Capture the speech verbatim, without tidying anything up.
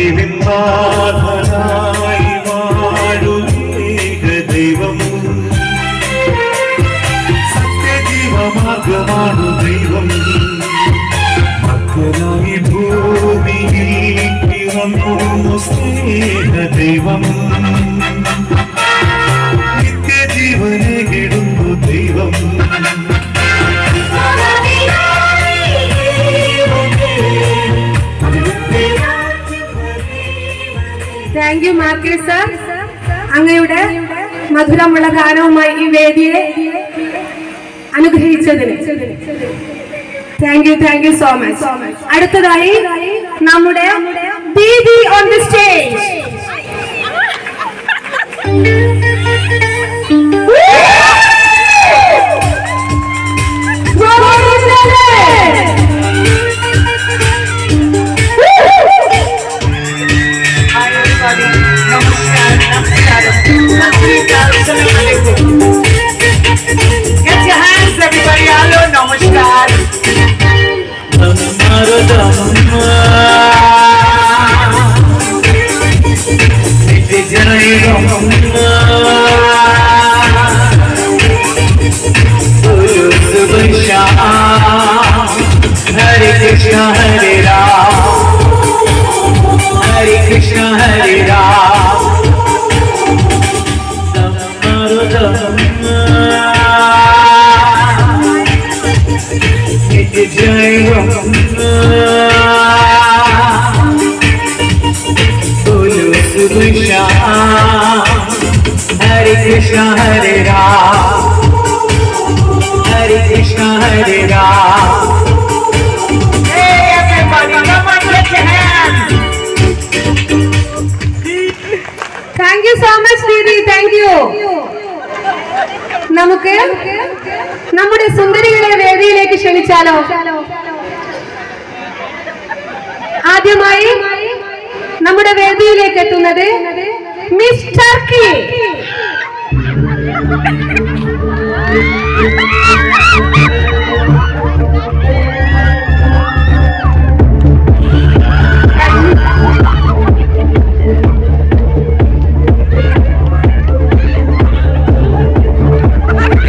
ദേവന്മാരായി വാഴുക ദൈവം സത്യജീവമാർഗമാണു ദൈവം മക്കളായി ഭൂമിയിൽ പിറന്നു സ്നേഹ ദൈവം നിത്യജീവനെ കിടുന്നു ദൈവം താങ്ക് യു മാർക്കറ്റ് സർ. അങ്ങയുടെ മധുരമുള്ള ഗാനവുമായി ഈ വേദിയെ അനുഗ്രഹിച്ചതിന് thank you thank you so much. അടുത്തതായി നമ്മുടെ Didi on the stage. Get your hands, everybody. Hello, namaskar. Hare Krishna, Hare Ram, Hare Krishna, Hare Ram. Jai Ram, Bolo Subhasha, Hare Krishna, Hare Ram, Hare Krishna, Hare Ram. Hey everybody, come on, clap your hands. Thank you so much, Didi. Thank you. നമുക്ക് നമ്മുടെ സുന്ദരികളെ വേദിയിലേക്ക് ക്ഷണിച്ചാലോ? ആദ്യമായി നമ്മുടെ വേദിയിലേക്ക് എത്തുന്നത് miss Turkey.